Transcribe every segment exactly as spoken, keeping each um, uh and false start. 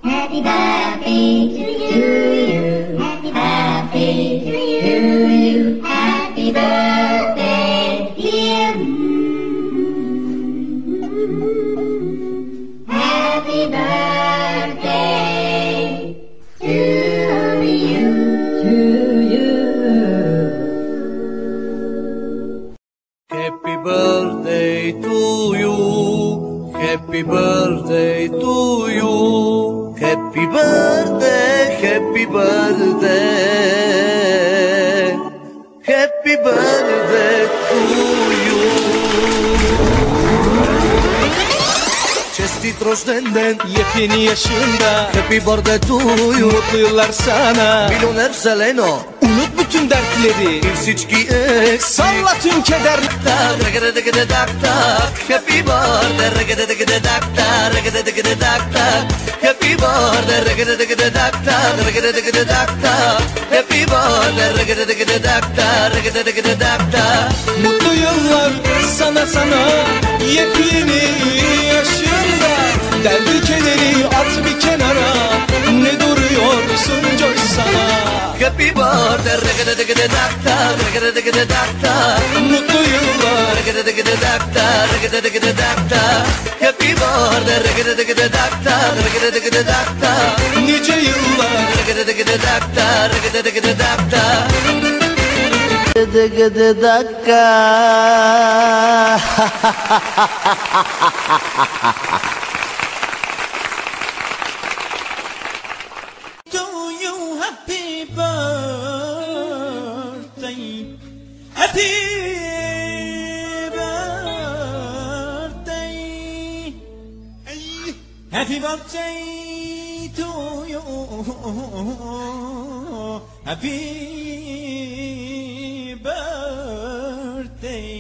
Happy birthday to you. Happy birthday to you. Happy birthday, dear. Happy birthday to you. To you. Happy birthday to you. Happy birthday to you. Happy birthday, happy birthday. Happy birthday to you. Çestit rojden Yepyeni yaşında Happy birthday to you. mutlu yıllar sana. Milyoner Seleno Unut bütün dertleri, bir siçki eksik. salla tüm keder. Happy birthday, happy birthday, happy birthday. Mutlu yıllar sana sana, yepyeni yaşında. Derdi kederi at bir kenara, ne duruyorsun coşsana. Happy birthday, Mutlu yıllar, happy birthday, nice yıllar. Gıdı gıdı dakika. To you happy birthday, happy birthday, happy birthday to you, happy birthday,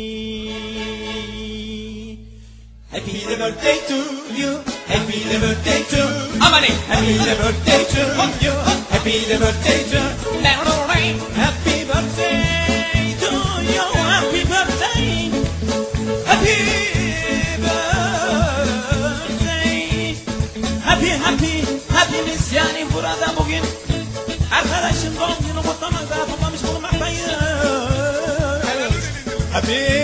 happy birthday to you, happy birthday to Amani, happy birthday to you, happy birthday to Naomi, happy birthday to you, happy birthday, happy birthday, happy happy happiness yani burada bugün arkadaşım doğum günü kutlamakta toplamış bulunmaktayız. Happy